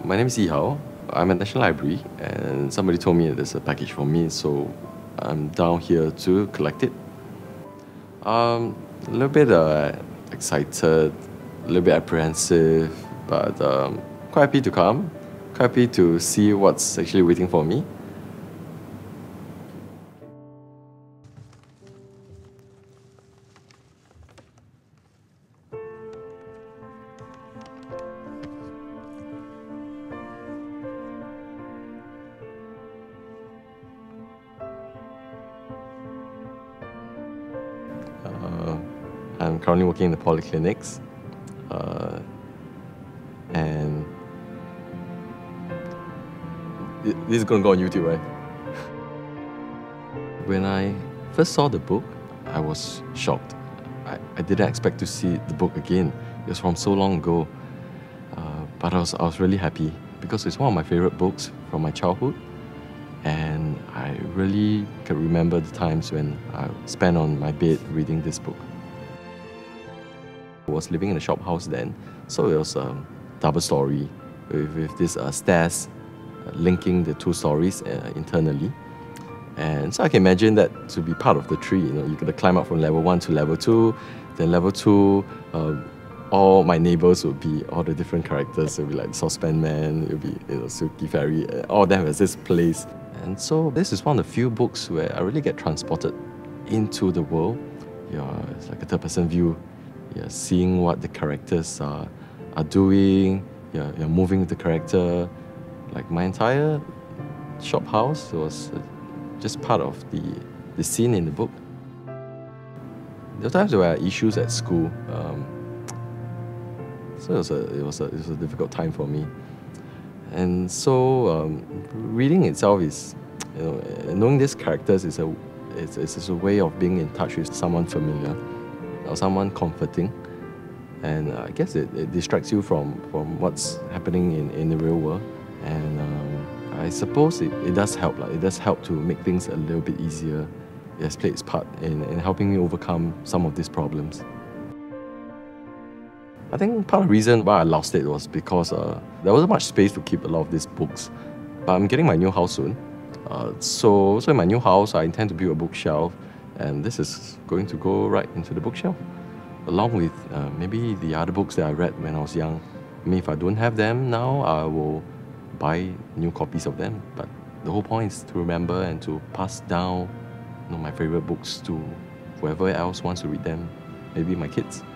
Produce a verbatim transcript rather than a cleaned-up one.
My name is Yihao. I'm at National Library and somebody told me there's a package for me, so I'm down here to collect it. Um, a little bit uh, excited, a little bit apprehensive, but um, quite happy to come, quite happy to see what's actually waiting for me. Uh, I'm currently working in the polyclinics, uh, and this is going to go on YouTube, right? When I first saw the book, I was shocked. I, I didn't expect to see the book again. It was from so long ago, uh, but I was, I was really happy because it's one of my favorite books from my childhood. And I really can remember the times when I spent on my bed reading this book. I was living in a shop house then, so it was a double story with, with this uh, stairs uh, linking the two stories uh, internally. And so I can imagine that to be part of the tree. You know, you could climb up from level one to level two, then level two, uh, all my neighbors would be all the different characters. It would be like the Saucepan Man, it would be you know, Silky Fairy, all of them has this place. And so this is one of the few books where I really get transported into the world. You're, it's like a third-person view. You're seeing what the characters are, are doing. You're, you're moving with the character. Like my entire shop house was just part of the, the scene in the book. There were times there were issues at school. Um, so it was, a, it, was a, it was a difficult time for me. And so um, reading itself is, you know, knowing these characters is a, it's, it's a way of being in touch with someone familiar or someone comforting. And uh, I guess it, it distracts you from, from what's happening in, in the real world. And um, I suppose it, it does help. Like, it does help to make things a little bit easier. It has played its part in, in helping me overcome some of these problems. I think part of the reason why I lost it was because uh, there wasn't much space to keep a lot of these books. But I'm getting my new house soon. Uh, so, so in my new house, I intend to build a bookshelf, and this is going to go right into the bookshelf, along with uh, maybe the other books that I read when I was young. I mean, if I don't have them now, I will buy new copies of them. But the whole point is to remember and to pass down you know, my favorite books to whoever else wants to read them, maybe my kids.